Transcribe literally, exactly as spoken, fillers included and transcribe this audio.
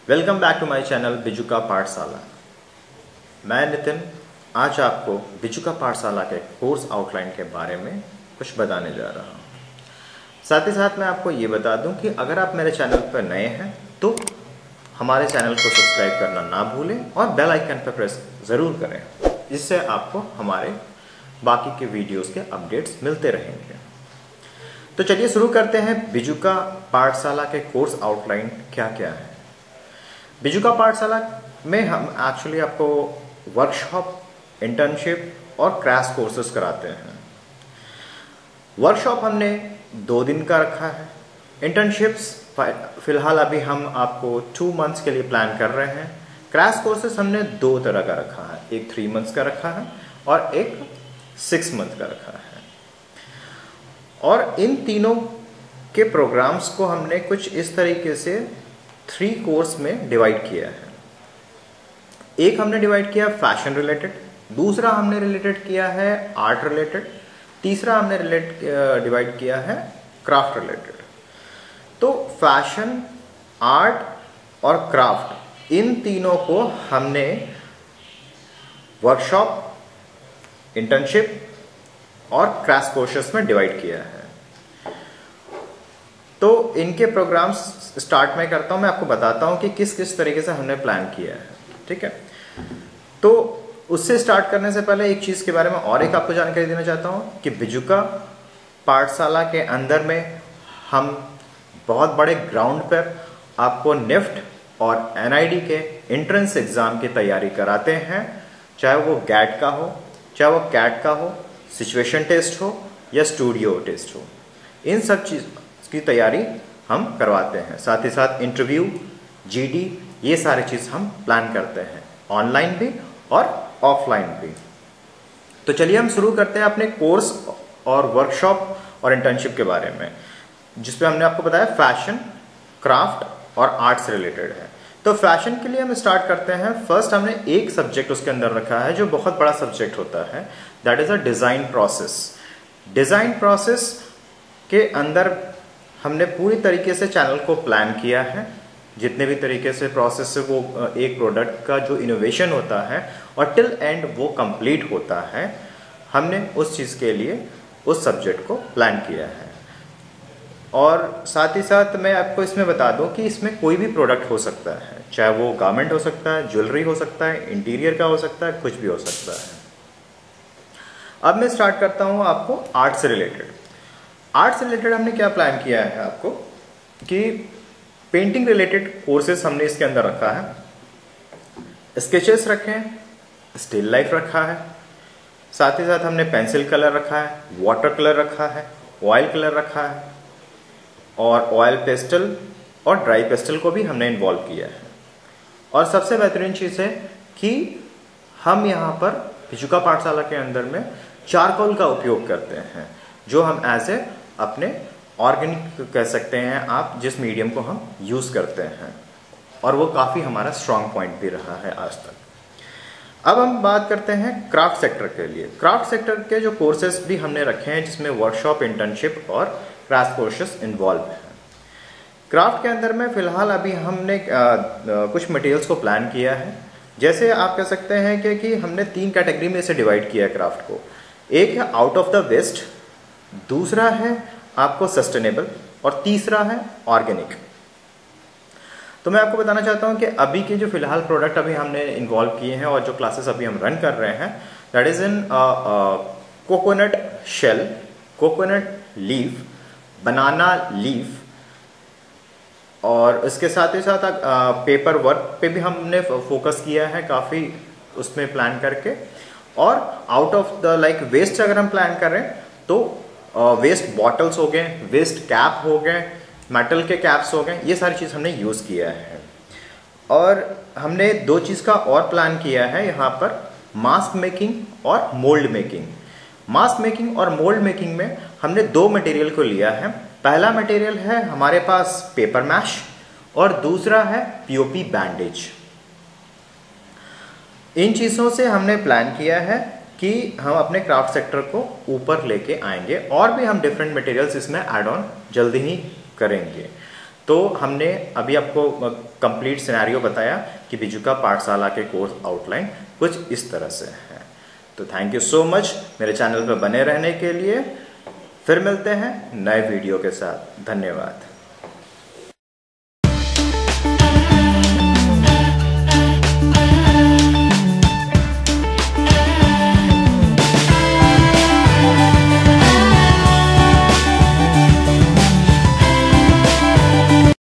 Welcome back to my channel Bijuka Pathshala. मैं नितिन आज आपको बिजुका पाठशाला के कोर्स आउटलाइन के बारे में कुछ बताने जा रहा हूँ। साथ ही साथ मैं आपको ये बता दूं कि अगर आप मेरे चैनल पर नए हैं तो हमारे चैनल को सब्सक्राइब करना ना भूलें और बेल आइकन पर प्रेस ज़रूर करें, जिससे आपको हमारे बाकी के वीडियोस के अपडेट्स मिलते रहेंगे। तो चलिए शुरू करते हैं। बिजुका पाठशाला के कोर्स आउटलाइन क्या क्या है। बिजुका पाठशाला में हम एक्चुअली आपको वर्कशॉप, इंटर्नशिप और क्रैश कोर्सेज कराते हैं। वर्कशॉप हमने दो दिन का रखा है। इंटर्नशिप्स फिलहाल अभी हम आपको टू मंथ्स के लिए प्लान कर रहे हैं। क्रैश कोर्सेज हमने दो तरह का रखा है, एक थ्री मंथ्स का रखा है और एक सिक्स मंथ का रखा है। और इन तीनों के प्रोग्राम्स को हमने कुछ इस तरीके से थ्री कोर्स में डिवाइड किया है। एक हमने डिवाइड किया फैशन रिलेटेड, दूसरा हमने रिलेटेड किया है आर्ट रिलेटेड, तीसरा हमने रिलेट डिवाइड किया है क्राफ्ट रिलेटेड। तो फैशन, आर्ट और क्राफ्ट, इन तीनों को हमने वर्कशॉप, इंटर्नशिप और क्रैश कोर्सेस में डिवाइड किया है। तो इनके प्रोग्राम्स स्टार्ट में करता हूं, मैं आपको बताता हूं कि किस किस तरीके से हमने प्लान किया है। ठीक है, तो उससे स्टार्ट करने से पहले एक चीज के बारे में और एक आपको जानकारी देना चाहता हूं कि बिजुका पाठशाला के अंदर में हम बहुत बड़े ग्राउंड पर आपको निफ्ट और एनआईडी के एंट्रेंस एग्जाम की तैयारी कराते हैं, चाहे वो गैट का हो, चाहे वो कैट का हो, सिचुएशन टेस्ट हो या स्टूडियो टेस्ट हो। इन सब चीज की तैयारी हम करवाते हैं। साथ ही साथ इंटरव्यू, जीडी, ये सारी चीज हम प्लान करते हैं, ऑनलाइन भी और ऑफलाइन भी। तो चलिए हम शुरू करते हैं अपने कोर्स और वर्कशॉप और इंटर्नशिप के बारे में, जिसपे हमने आपको बताया फैशन, क्राफ्ट और आर्ट से रिलेटेड है। तो फैशन के लिए हम स्टार्ट करते हैं। फर्स्ट हमने एक सब्जेक्ट उसके अंदर रखा है जो बहुत बड़ा सब्जेक्ट होता है, that is a design process. Design process के अंदर हमने पूरी तरीके से चैनल को प्लान किया है, जितने भी तरीके से प्रोसेस से वो एक प्रोडक्ट का जो इनोवेशन होता है और टिल एंड वो कंप्लीट होता है, हमने उस चीज़ के लिए उस सब्जेक्ट को प्लान किया है। और साथ ही साथ मैं आपको इसमें बता दूं कि इसमें कोई भी प्रोडक्ट हो सकता है, चाहे वो गारमेंट हो सकता है, ज्वेलरी हो सकता है, इंटीरियर का हो सकता है, कुछ भी हो सकता है। अब मैं स्टार्ट करता हूं आपको आर्ट से रिलेटेड। आर्ट से रिलेटेड हमने क्या प्लान किया है आपको कि पेंटिंग रिलेटेड कोर्सेज हमने इसके अंदर रखा है, स्केचेस रखे हैं, स्टिल लाइफ रखा है, साथ ही साथ हमने पेंसिल कलर रखा है, वाटर कलर रखा है, ऑयल कलर रखा है और ऑयल पेस्टल और ड्राई पेस्टल को भी हमने इन्वॉल्व किया है। और सबसे बेहतरीन चीज़ है कि हम यहाँ पर बिजुका पाठशाला के अंदर में चारकोल का उपयोग करते हैं, जो हम एज ए अपने ऑर्गेनिक कह सकते हैं आप, जिस मीडियम को हम यूज़ करते हैं, और वो काफ़ी हमारा स्ट्रॉन्ग पॉइंट भी रहा है आज तक। अब हम बात करते हैं क्राफ्ट सेक्टर के लिए। क्राफ्ट सेक्टर के जो कोर्सेज भी हमने रखे हैं, जिसमें वर्कशॉप, इंटर्नशिप और क्रैश कोर्सेज इन्वॉल्व हैं। क्राफ्ट के अंदर में फिलहाल अभी हमने आ, आ, कुछ मटेरियल्स को प्लान किया है। जैसे आप कह सकते हैं कि, कि हमने तीन कैटेगरी में इसे डिवाइड किया है क्राफ्ट को। एक है आउट ऑफ द वेस्ट, दूसरा है आपको सस्टेनेबल और तीसरा है ऑर्गेनिक। तो मैं आपको बताना चाहता हूं कि अभी के जो फिलहाल प्रोडक्ट अभी हमने इन्वॉल्व किए हैं और जो क्लासेस अभी हम रन कर रहे हैं, that is in coconut shell, coconut leaf, banana leaf, और इसके साथ ही साथ पेपर वर्क पे भी हमने फोकस किया है काफ़ी उसमें प्लान करके। और out of the like waste अगर हम प्लान कर रहे हैं तो वेस्ट uh, बॉटल्स हो गए, वेस्ट कैप हो गए, मेटल के कैप्स हो गए, ये सारी चीज़ हमने यूज़ किया है। और हमने दो चीज़ का और प्लान किया है यहाँ पर, मास्क मेकिंग और मोल्ड मेकिंग। मास्क मेकिंग और मोल्ड मेकिंग में हमने दो मटेरियल को लिया है। पहला मटेरियल है हमारे पास पेपर मैश और दूसरा है पीओपी बैंडेज। इन चीज़ों से हमने प्लान किया है कि हम अपने क्राफ्ट सेक्टर को ऊपर लेके आएंगे, और भी हम डिफरेंट मटेरियल्स इसमें ऐड ऑन जल्दी ही करेंगे। तो हमने अभी आपको कंप्लीट सिनेरियो बताया कि बिजू का पाठशाला के कोर्स आउटलाइन कुछ इस तरह से है। तो थैंक यू सो मच मेरे चैनल पर बने रहने के लिए। फिर मिलते हैं नए वीडियो के साथ। धन्यवाद।